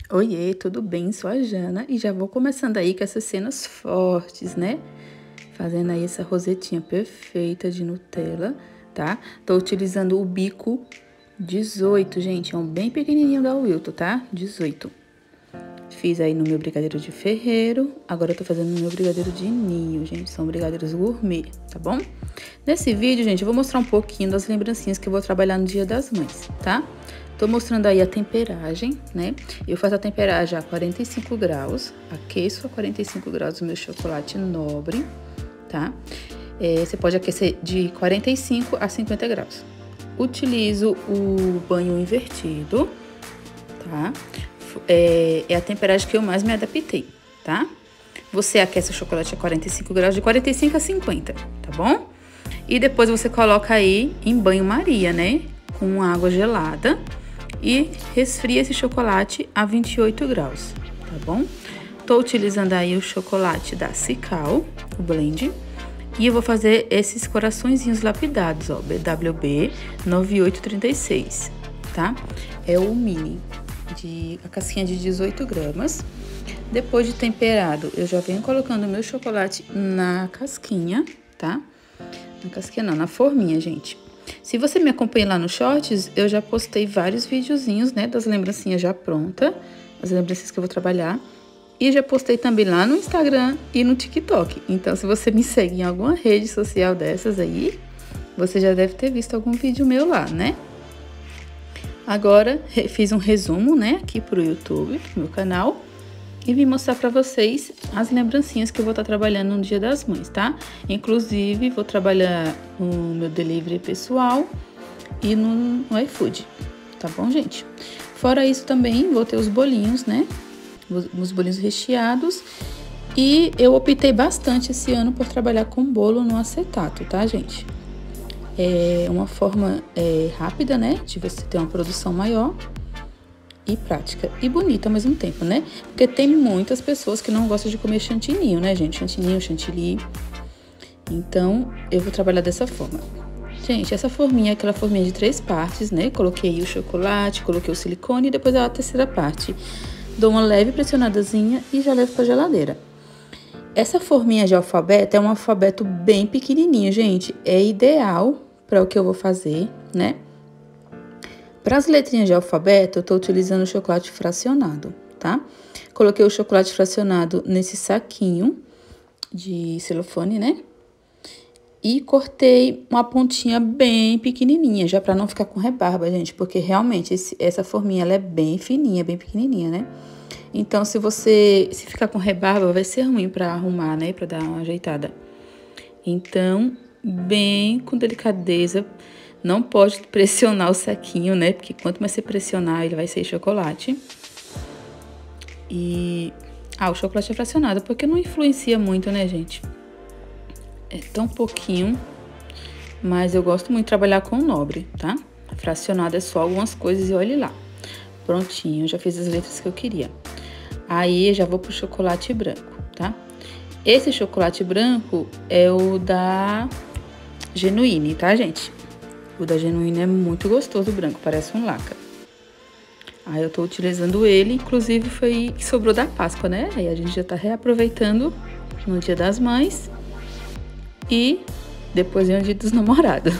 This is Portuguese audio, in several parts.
Oiê, tudo bem? Sou a Jana e já vou começando aí com essas cenas fortes, né? Fazendo aí essa rosetinha perfeita de Nutella, tá? Tô utilizando o bico 18, gente, é um bem pequenininho da Wilton, tá? 18. Fiz aí no meu brigadeiro de ferreiro, agora eu tô fazendo no meu brigadeiro de ninho, gente, são brigadeiros gourmet, tá bom? Nesse vídeo, gente, eu vou mostrar um pouquinho das lembrancinhas que eu vou trabalhar no Dia das Mães, tá? Tô mostrando aí a temperagem, né? Eu faço a temperagem a 45 graus, aqueço a 45 graus o meu chocolate nobre, tá? Você pode aquecer de 45 a 50 graus. Utilizo o banho invertido, tá? É a temperagem que eu mais me adaptei, tá? Você aquece o chocolate a 45 graus, de 45 a 50, tá bom? E depois você coloca aí em banho-maria, né? Com água gelada. E resfria esse chocolate a 28 graus, tá bom? Tô utilizando aí o chocolate da Cical, o blend. E eu vou fazer esses coraçõezinhos lapidados, ó, BWB 9836, tá? É o mini, a casquinha de 18 gramas. Depois de temperado, eu já venho colocando o meu chocolate na casquinha, tá? Na casquinha não, na forminha, gente. Se você me acompanha lá no Shorts, eu já postei vários videozinhos, né, das lembrancinhas já pronta, as lembrancinhas que eu vou trabalhar. E já postei também lá no Instagram e no TikTok. Então, se você me segue em alguma rede social dessas aí, você já deve ter visto algum vídeo meu lá, né? Agora, fiz um resumo, né, aqui pro YouTube, pro meu canal. E vim mostrar pra vocês as lembrancinhas que eu vou estar trabalhando no Dia das Mães, tá? Inclusive, vou trabalhar no meu delivery pessoal e no iFood, tá bom, gente? Fora isso também, vou ter os bolinhos, né? Os bolinhos recheados. E eu optei bastante esse ano por trabalhar com bolo no acetato, tá, gente? É uma forma rápida, né? De você ter uma produção maior. E prática e bonita ao mesmo tempo, né? Porque tem muitas pessoas que não gostam de comer chantininho, né, gente? Chantininho, chantilly. Então, eu vou trabalhar dessa forma. Gente, essa forminha é aquela forminha de 3 partes, né? Coloquei o chocolate, coloquei o silicone e depois a terceira parte. Dou uma leve pressionadazinha e já levo pra geladeira. Essa forminha de alfabeto é um alfabeto bem pequenininho, gente. É ideal para o que eu vou fazer, né? Para as letrinhas de alfabeto, eu tô utilizando o chocolate fracionado, tá? Coloquei o chocolate fracionado nesse saquinho de celofane, né? E cortei uma pontinha bem pequenininha, já para não ficar com rebarba, gente. Porque realmente essa forminha, ela é bem fininha, bem pequenininha, né? Então, se ficar com rebarba, vai ser ruim para arrumar, né? Para dar uma ajeitada. Então, bem com delicadeza. Não pode pressionar o saquinho, né? Porque quanto mais você pressionar, ele vai ser chocolate. E... o chocolate é fracionado, porque não influencia muito, né, gente? É tão pouquinho. Mas eu gosto muito de trabalhar com o nobre, tá? Fracionado é só algumas coisas e olhe lá. Prontinho, já fiz as letras que eu queria. Aí, já vou pro chocolate branco, tá? Esse chocolate branco é o da Genuine, tá, gente? O da Genuine é muito gostoso, branco, parece um laca. Aí eu tô utilizando ele, inclusive foi que sobrou da Páscoa, né? Aí a gente já tá reaproveitando no Dia das Mães e depois vem o Dia dos Namorados.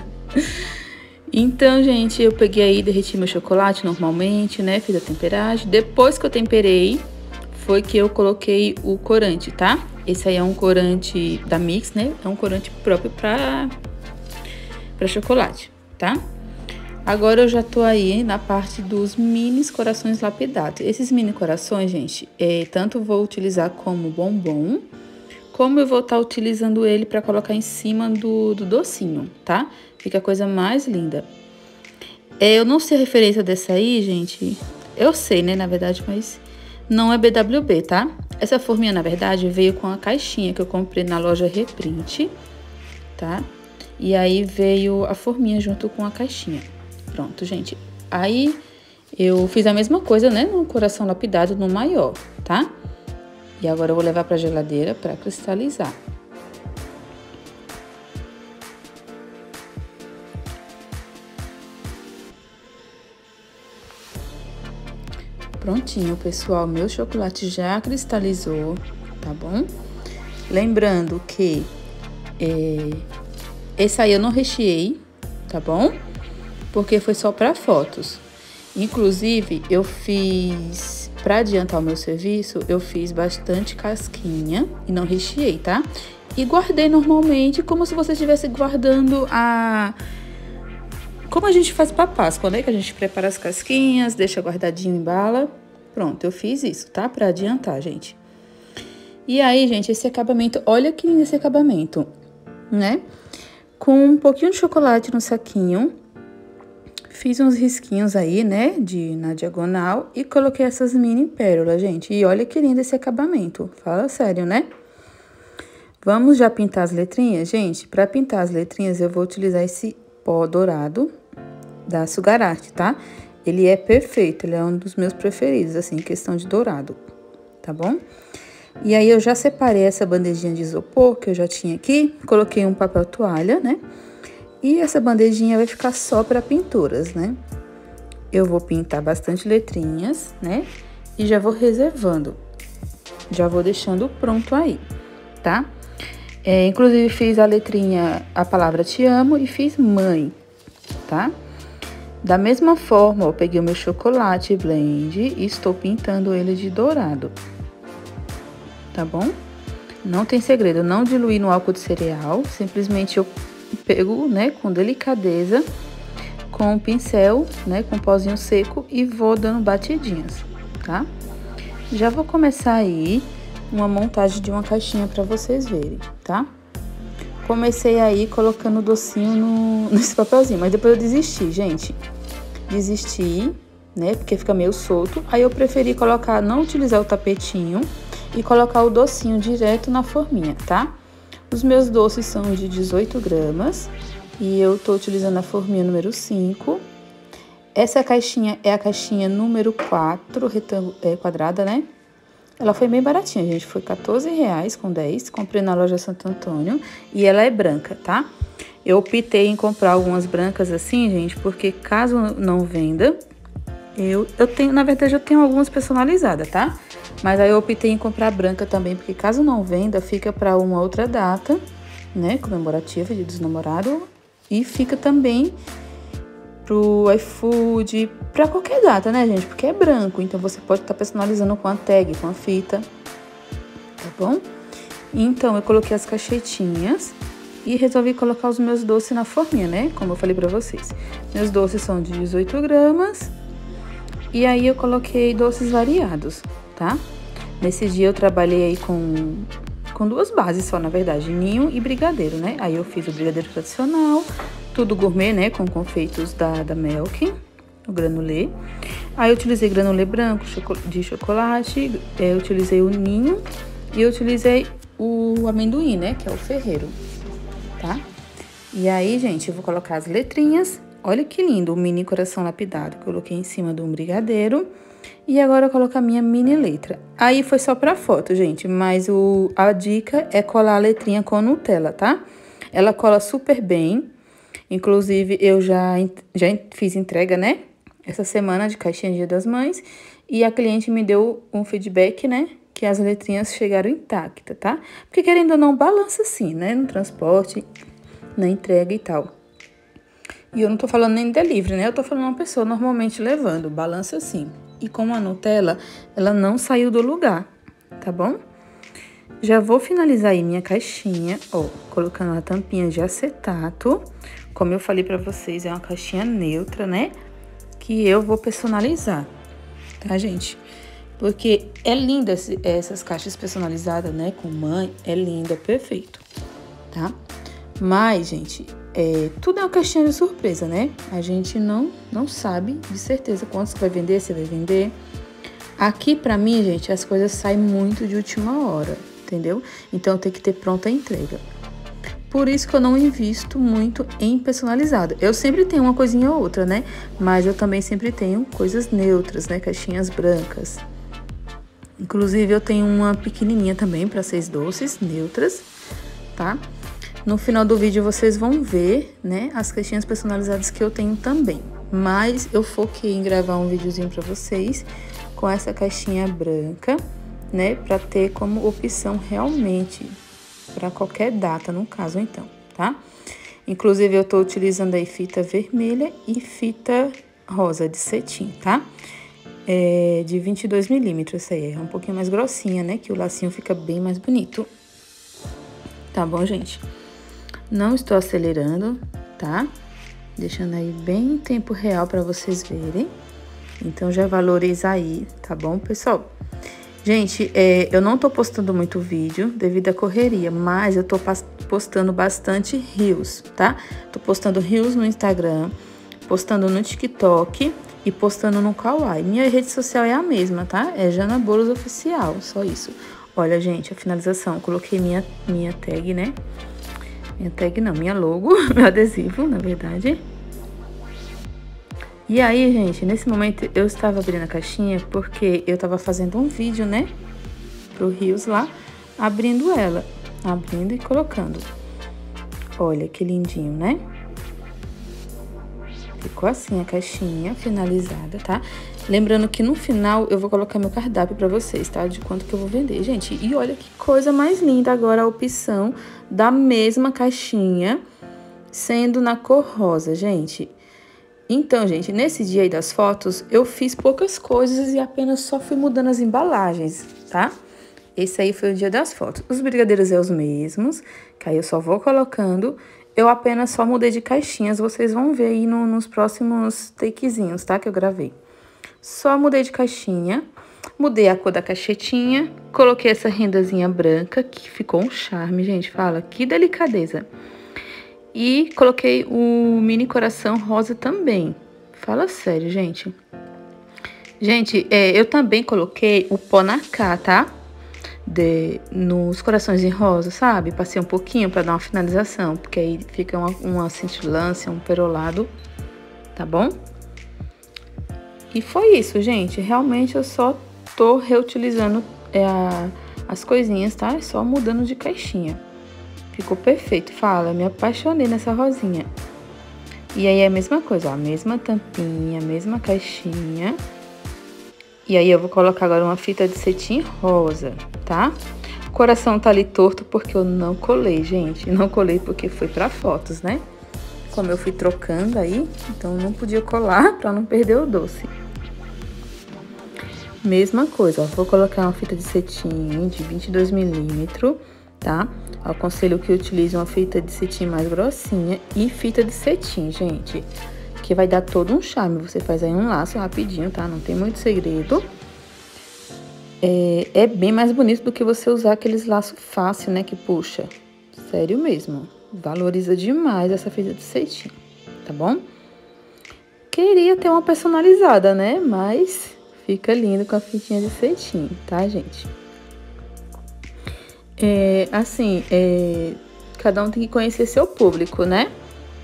Então, gente, eu peguei aí, derreti meu chocolate normalmente, né? Fiz a temperagem. Depois que eu temperei, foi que eu coloquei o corante, tá? Esse aí é um corante da Mix, né? É um corante próprio para chocolate, tá? Agora eu já tô aí na parte dos mini corações lapidados. Esses mini corações, gente, tanto vou utilizar como bombom, como eu vou estar utilizando ele para colocar em cima do docinho, tá? Fica a coisa mais linda. Eu não sei a referência dessa aí, gente. Eu sei, né, na verdade, mas não é BWB, tá? Essa forminha, na verdade, veio com a caixinha que eu comprei na loja Reprint, tá? E aí veio a forminha junto com a caixinha. Pronto, gente. Aí eu fiz a mesma coisa, né? No coração lapidado, no maior, tá? E agora eu vou levar pra geladeira pra cristalizar. Prontinho, pessoal, meu chocolate já cristalizou, tá bom? Lembrando que esse aí eu não recheei, tá bom? Porque foi só para fotos. Inclusive, eu fiz, para adiantar o meu serviço, eu fiz bastante casquinha e não recheei, tá? E guardei normalmente, como se você estivesse guardando como a gente faz pra Páscoa, né? Que a gente prepara as casquinhas, deixa guardadinho em bala. Pronto, eu fiz isso, tá? Pra adiantar, gente. E aí, gente, esse acabamento, olha que lindo esse acabamento, né? Com um pouquinho de chocolate no saquinho. Fiz uns risquinhos aí, né, na diagonal e coloquei essas mini pérolas, gente. E olha que lindo esse acabamento, fala sério, né? Vamos já pintar as letrinhas? Gente, para pintar as letrinhas eu vou utilizar esse pó dourado da Sugar Art, tá? Ele é perfeito, ele é um dos meus preferidos, assim, em questão de dourado, tá bom? E aí eu já separei essa bandejinha de isopor que eu já tinha aqui, coloquei um papel toalha, né? E essa bandejinha vai ficar só para pinturas, né? Eu vou pintar bastante letrinhas, né? E já vou reservando. Já vou deixando pronto aí, tá? Inclusive, fiz a letrinha, a palavra te amo e fiz mãe, tá? Da mesma forma, eu peguei o meu chocolate blend e estou pintando ele de dourado. Tá bom? Não tem segredo, não diluí no álcool de cereal, simplesmente eu pego, né, com delicadeza, com o pincel, né, com pozinho seco e vou dando batidinhas, tá? Já vou começar aí uma montagem de uma caixinha para vocês verem, tá? Comecei aí colocando o docinho nesse papelzinho, mas depois eu desisti, gente. Desisti, né, porque fica meio solto. Aí eu preferi colocar, não utilizar o tapetinho e colocar o docinho direto na forminha, tá? Os meus doces são de 18 gramas e eu tô utilizando a forminha número 5. Essa caixinha é a caixinha número 4, quadrada, né? Ela foi bem baratinha, gente, foi R$14,10 com 10. Comprei na loja Santo Antônio e ela é branca, tá? Eu optei em comprar algumas brancas assim, gente, porque caso não venda, eu tenho, na verdade, eu tenho algumas personalizadas, tá? Mas aí eu optei em comprar branca também, porque caso não venda, fica para uma outra data, né, comemorativa, Dia dos Namorados, e fica também pro iFood, para qualquer data, né, gente? Porque é branco, então você pode estar personalizando com a tag, com a fita, tá bom? Então, eu coloquei as caixetinhas e resolvi colocar os meus doces na forminha, né, como eu falei pra vocês. Meus doces são de 18 gramas, e aí eu coloquei doces variados, tá? Nesse dia eu trabalhei aí com duas bases só, na verdade, ninho e brigadeiro, né? Aí eu fiz o brigadeiro tradicional, tudo gourmet, né? Com confeitos da Melk, o granulê. Aí eu utilizei granulê branco de chocolate, eu utilizei o ninho e eu utilizei o amendoim, né? Que é o Ferreiro, tá? E aí, gente, eu vou colocar as letrinhas. Olha que lindo, o mini coração lapidado que eu coloquei em cima de um brigadeiro. E agora eu coloco a minha mini letra. Aí foi só pra foto, gente, mas a dica é colar a letrinha com Nutella, tá? Ela cola super bem. Inclusive, eu já fiz entrega, né? Essa semana de caixinha Dia das Mães. E a cliente me deu um feedback, né? Que as letrinhas chegaram intactas, tá? Porque querendo ou não, balança sim, né? No transporte, na entrega e tal. E eu não tô falando nem delivery, né? Eu tô falando uma pessoa normalmente levando, balança sim. E como a Nutella, ela não saiu do lugar, tá bom? Já vou finalizar aí minha caixinha, ó, colocando a tampinha de acetato. Como eu falei pra vocês, é uma caixinha neutra, né? Que eu vou personalizar, tá, gente? Porque é linda essas caixas personalizadas, né? Com mãe, é linda, perfeito, tá? Mas, gente, tudo é uma caixinha de surpresa, né? A gente não sabe de certeza quantos vai vender, se vai vender. Aqui, pra mim, gente, as coisas saem muito de última hora, entendeu? Então, tem que ter pronta a entrega. Por isso que eu não invisto muito em personalizado. Eu sempre tenho uma coisinha ou outra, né? Mas eu também sempre tenho coisas neutras, né? Caixinhas brancas. Inclusive, eu tenho uma pequenininha também para 6 doces neutras, tá? No final do vídeo vocês vão ver, né, as caixinhas personalizadas que eu tenho também, Mas eu foquei em gravar um videozinho pra vocês com essa caixinha branca, né? Pra ter como opção realmente pra qualquer data, no caso, então, tá? Inclusive, eu tô utilizando aí fita vermelha e fita rosa de cetim, tá? De 22 milímetros, essa aí é um pouquinho mais grossinha, né? Que o lacinho fica bem mais bonito. Tá bom, gente? Não estou acelerando, tá? Deixando aí bem em tempo real pra vocês verem. Então, já valoriza aí, tá bom, pessoal? Gente, eu não tô postando muito vídeo devido à correria, mas eu tô postando bastante reels, tá? Tô postando reels no Instagram, postando no TikTok e postando no Kawaii. Minha rede social é a mesma, tá? É Jana Bolos Oficial, só isso. Olha, gente, a finalização. Eu coloquei minha tag, né? Minha tag não, minha logo, meu adesivo, na verdade. E aí, gente, nesse momento eu estava abrindo a caixinha porque eu estava fazendo um vídeo, né? Pro Reels lá, abrindo ela. Abrindo e colocando. Olha que lindinho, né? Ficou assim a caixinha finalizada, tá? Lembrando que no final eu vou colocar meu cardápio pra vocês, tá? De quanto que eu vou vender, gente. E olha que coisa mais linda agora a opção da mesma caixinha, sendo na cor rosa, gente. Então, gente, nesse dia aí das fotos, eu fiz poucas coisas e apenas só fui mudando as embalagens, tá? Esse aí foi o dia das fotos. Os brigadeiros é os mesmos, que aí eu só vou colocando. Eu apenas só mudei de caixinhas, vocês vão ver aí nos próximos takezinhos, tá? Que eu gravei. Só mudei de caixinha, mudei a cor da caixetinha, coloquei essa rendazinha branca, que ficou um charme, gente, fala, que delicadeza. E coloquei o mini coração rosa também. Fala sério, gente. Gente, eu também coloquei o pó Nacá, tá? Nos corações em rosa, sabe? Passei um pouquinho pra dar uma finalização, porque aí fica uma cintilância, um perolado, tá bom? E foi isso, gente. Realmente eu só tô reutilizando as coisinhas, tá? É só mudando de caixinha. Ficou perfeito, fala, me apaixonei nessa rosinha. E aí é a mesma coisa, ó, a mesma tampinha, a mesma caixinha. E aí eu vou colocar agora uma fita de cetim rosa, tá? O coração tá ali torto porque eu não colei, gente. Não colei porque foi pra fotos, né? Como eu fui trocando aí, então não podia colar pra não perder o doce. Mesma coisa, ó, vou colocar uma fita de cetim de 22 milímetros, tá? Eu aconselho que utilize uma fita de cetim mais grossinha e fita de cetim, gente, que vai dar todo um charme. Você faz aí um laço rapidinho, tá? Não tem muito segredo. É bem mais bonito do que você usar aqueles laços fácil, né? Que puxa. Sério mesmo. Valoriza demais essa fita de cetim, tá bom? Queria ter uma personalizada, né? Mas fica lindo com a fitinha de cetim, tá, gente? Cada um tem que conhecer seu público, né?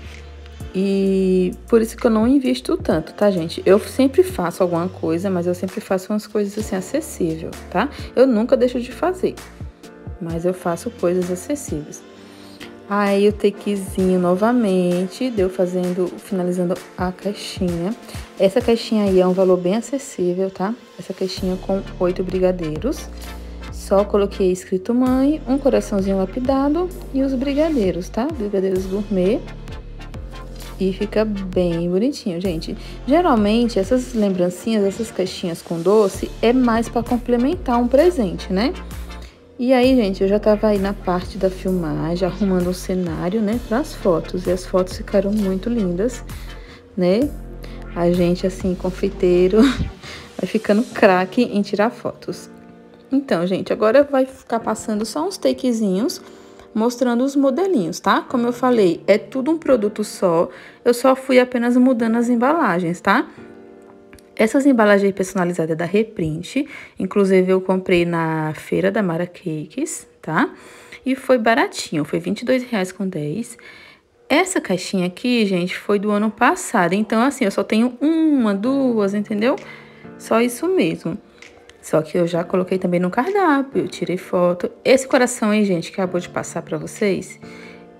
E por isso que eu não invisto tanto, tá, gente? Eu sempre faço alguma coisa, mas eu sempre faço umas coisas assim, acessíveis, tá? Eu nunca deixo de fazer, mas eu faço coisas acessíveis. Aí o takezinho novamente, deu finalizando a caixinha. Essa caixinha aí é um valor bem acessível, tá? Essa caixinha com 8 brigadeiros. Só coloquei escrito mãe, um coraçãozinho lapidado e os brigadeiros, tá? Brigadeiros gourmet. E fica bem bonitinho, gente. Geralmente, essas lembrancinhas, essas caixinhas com doce, é mais pra complementar um presente, né? E aí, gente, eu já tava aí na parte da filmagem, arrumando um cenário, né, pras fotos. E as fotos ficaram muito lindas, né? A gente, assim, confeiteiro, vai ficando craque em tirar fotos. Então, gente, agora vai ficar passando só uns takezinhos, mostrando os modelinhos, tá? Como eu falei, é tudo um produto só, eu só fui apenas mudando as embalagens, tá? Essas embalagens personalizadas da Reprint, inclusive eu comprei na feira da Mara Cakes, tá? E foi baratinho, foi R$22,10. Essa caixinha aqui, gente, foi do ano passado, então assim, eu só tenho uma, duas, entendeu? Só isso mesmo. Só que eu já coloquei também no cardápio, eu tirei foto. Esse coração aí, gente, que acabou de passar pra vocês,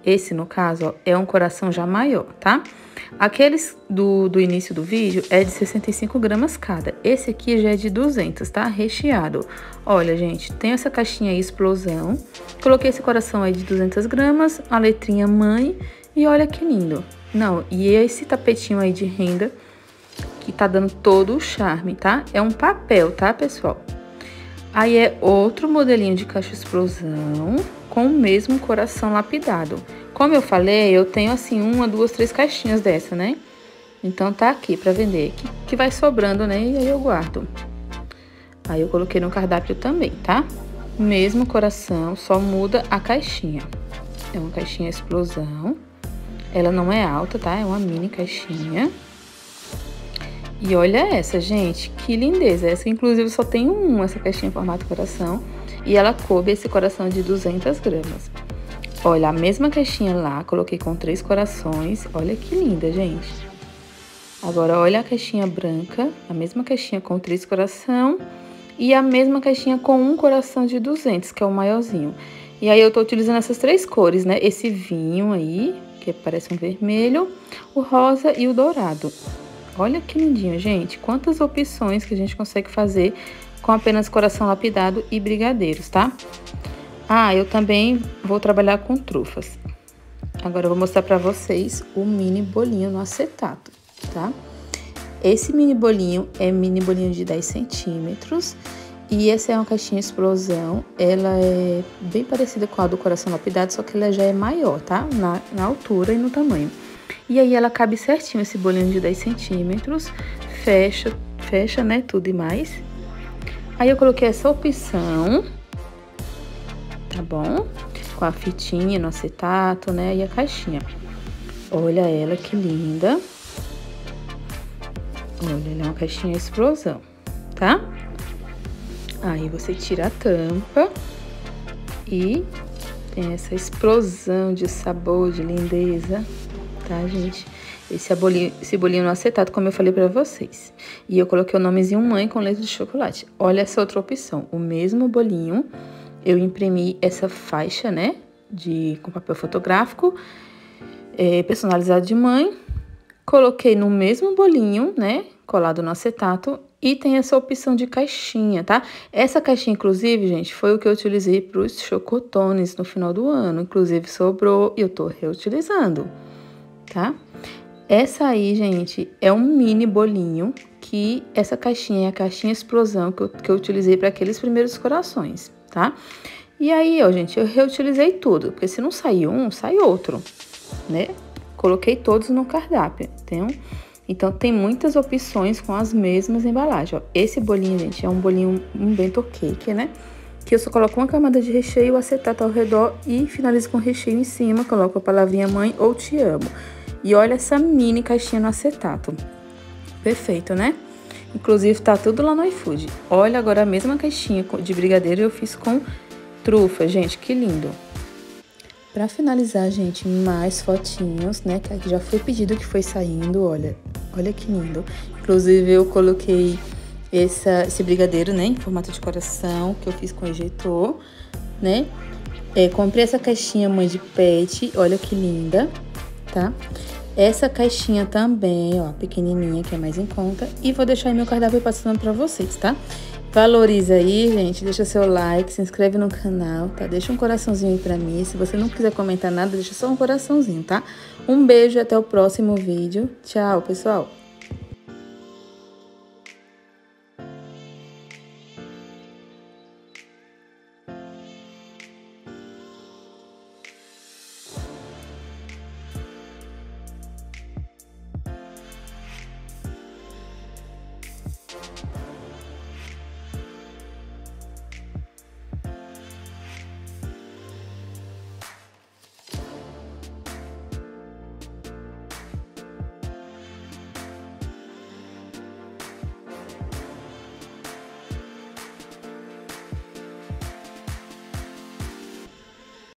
esse no caso, ó, é um coração já maior, tá? Aqueles do início do vídeo é de 65 gramas cada. Esse aqui já é de 200, tá? Recheado. Olha, gente, tem essa caixinha aí, explosão. Coloquei esse coração aí de 200 gramas, a letrinha mãe. E olha que lindo. Não, e esse tapetinho aí de renda, que tá dando todo o charme, tá? É um papel, tá, pessoal? Aí é outro modelinho de caixa explosão, com o mesmo coração lapidado. Como eu falei, eu tenho assim 1, 2, 3 caixinhas dessa, né? Então tá aqui pra vender, que vai sobrando, né? E aí eu guardo. Aí eu coloquei no cardápio também, tá? Mesmo coração, só muda a caixinha. É uma caixinha explosão. Ela não é alta, tá? É uma mini caixinha. E olha essa, gente, que lindeza. Essa, inclusive, só tem essa caixinha em formato coração. E ela coube esse coração de 200 gramas. Olha, a mesma caixinha lá, coloquei com 3 corações. Olha que linda, gente. Agora, olha a caixinha branca, a mesma caixinha com 3 coração. E a mesma caixinha com 1 coração de 200, que é o maiorzinho. E aí, eu tô utilizando essas 3 cores, né? Esse vinho aí, que parece um vermelho, o rosa e o dourado. Olha que lindinho, gente. Quantas opções que a gente consegue fazer com apenas coração lapidado e brigadeiros, tá? Ah, eu também vou trabalhar com trufas. Agora eu vou mostrar pra vocês o mini bolinho no acetato, tá? Esse mini bolinho é mini bolinho de 10 centímetros. E essa é uma caixinha explosão. Ela é bem parecida com a do coração lapidado, só que ela já é maior, tá? Na altura e no tamanho. E aí ela cabe certinho, esse bolinho de 10 centímetros. Fecha, né? Tudo e mais. Aí eu coloquei essa opção, tá bom? Com a fitinha no acetato, né? E a caixinha. Olha ela que linda. Olha, ela é uma caixinha explosão, tá? Aí você tira a tampa e tem essa explosão de sabor, de lindeza, tá, gente? Esse bolinho no acetato, como eu falei pra vocês. E eu coloquei o nomezinho mãe com leite de chocolate. Olha essa outra opção. O mesmo bolinho, eu imprimi essa faixa, né? Com papel fotográfico, personalizado de mãe. Coloquei no mesmo bolinho, né? Colado no acetato. E tem essa opção de caixinha, tá? Essa caixinha, inclusive, gente, foi o que eu utilizei para os chocotones no final do ano. Inclusive, sobrou e eu tô reutilizando, tá? Essa aí, gente, é um mini bolinho, que essa caixinha é a caixinha explosão que eu utilizei para aqueles primeiros corações, tá? E aí, ó, gente, eu reutilizei tudo, porque se não sair um, sai outro, né? Coloquei todos no cardápio, então tem muitas opções com as mesmas embalagens, ó. Esse bolinho, gente, é um bolinho, um bento cake, né? Que eu só coloco uma camada de recheio, o acetato ao redor e finalizo com recheio em cima, coloco a palavrinha mãe ou te amo. E olha essa mini caixinha no acetato. Perfeito, né? Inclusive, tá tudo lá no iFood. Olha agora a mesma caixinha de brigadeiro eu fiz com trufa, gente, que lindo. Pra finalizar, gente, mais fotinhos, né? Que aqui já foi pedido que foi saindo, olha. Olha que lindo. Inclusive, eu coloquei esse brigadeiro, né? Em formato de coração, que eu fiz com ejeitor, né? Comprei essa caixinha mãe de pet, olha que linda, tá? Essa caixinha também, ó, pequenininha, que é mais em conta. E vou deixar aí meu cardápio passando pra vocês, tá? Valoriza aí, gente, deixa seu like, se inscreve no canal, tá? Deixa um coraçãozinho aí pra mim. Se você não quiser comentar nada, deixa só um coraçãozinho, tá? Um beijo e até o próximo vídeo. Tchau, pessoal!